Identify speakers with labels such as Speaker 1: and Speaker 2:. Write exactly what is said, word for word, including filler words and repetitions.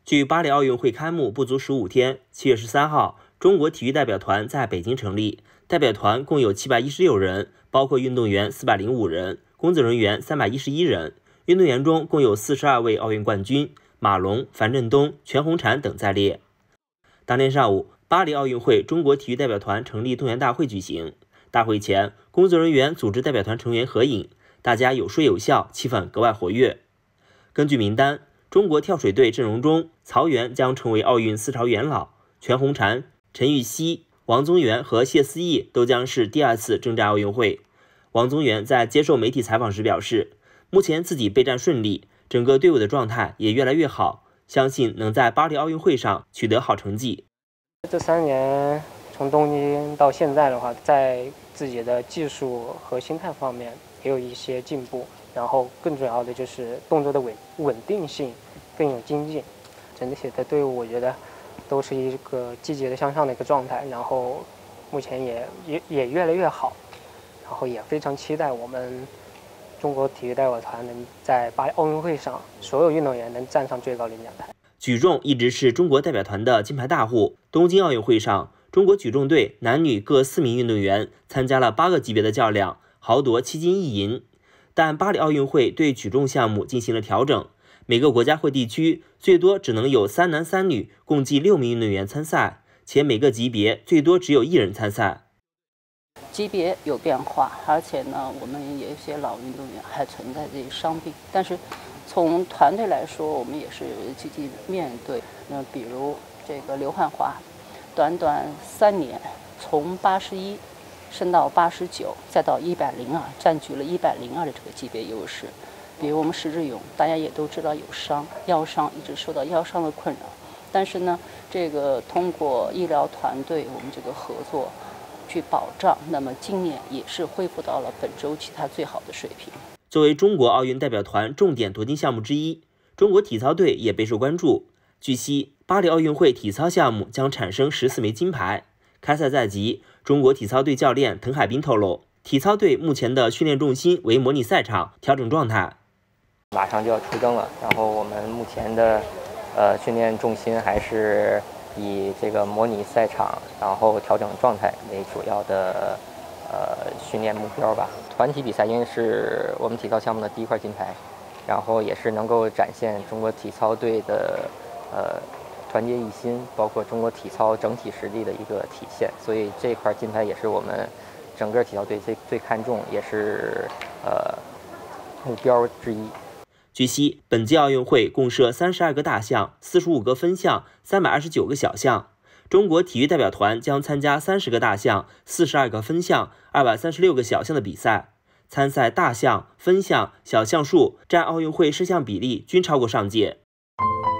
Speaker 1: 距巴黎奥运会开幕不足十五天，七月十三号，中国体育代表团在北京成立。代表团共有七百一十六人，包括运动员四百零五人，工作人员三百一十一人。运动员中共有四十二位奥运冠军，马龙、樊振东、全红婵等在列。当天上午，巴黎奥运会中国体育代表团成立动员大会举行。大会前，工作人员组织代表团成员合影，大家有说有笑，气氛格外活跃。根据名单，中国跳水队阵容中，曹缘将成为奥运四朝元老，全红婵、陈芋汐、王宗源和谢思义都将是第二次征战奥运会。王宗源在接受媒体采访时表示，目前自己备战顺利，整个队伍的状态也越来越好，相信能在巴黎奥运会上取得好成绩。
Speaker 2: 这三年从东京到现在的话，在自己的技术和心态方面也有一些进步，然后更主要的就是动作的稳稳定性更有精进。整体的队伍我觉得都是一个积极的向上的一个状态，然后目前也也也越来越好，然后也非常期待我们中国体育代表团能在巴黎奥运会上所有运动员能站上最高领奖台。
Speaker 1: 举重一直是中国代表团的金牌大户。东京奥运会上，中国举重队男女各四名运动员参加了八个级别的较量，豪夺七金一银。但巴黎奥运会对举重项目进行了调整，每个国家或地区最多只能有三男三女共计六名运动员参赛，且每个级别最多只有一人参赛。
Speaker 3: 级别有变化，而且呢，我们也有一些老运动员还存在这些伤病，但是从团队来说，我们也是积极面对。那比如这个刘汉华，短短三年从八十一升到八十九，再到一百零二，占据了一百零二的这个级别优势。比如我们石智勇，大家也都知道有伤，腰伤一直受到腰伤的困扰，但是呢，这个通过医疗团队我们这个合作去保障，那么今年也是恢复到了本周期它最好的水平。
Speaker 1: 作为中国奥运代表团重点夺金项目之一，中国体操队也备受关注。据悉，巴黎奥运会体操项目将产生十四枚金牌。开赛在即，中国体操队教练滕海滨透露，体操队目前的训练重心为模拟赛场，调整状态。
Speaker 4: 马上就要出征了，然后我们目前的呃训练重心还是以这个模拟赛场，然后调整状态为主要的呃训练目标吧。团体比赛因为是我们体操项目的第一块金牌，然后也是能够展现中国体操队的呃团结一心，包括中国体操整体实力的一个体现。所以这块金牌也是我们整个体操队最最看重，也是呃目标之一。
Speaker 1: 据悉，本届奥运会共设三十二个大项、四十五个分项、三百二十九个小项。中国体育代表团将参加三十个大项、四十二个分项、二百三十六个小项的比赛。参赛大项、分项、小项数占奥运会事项比例均超过上届。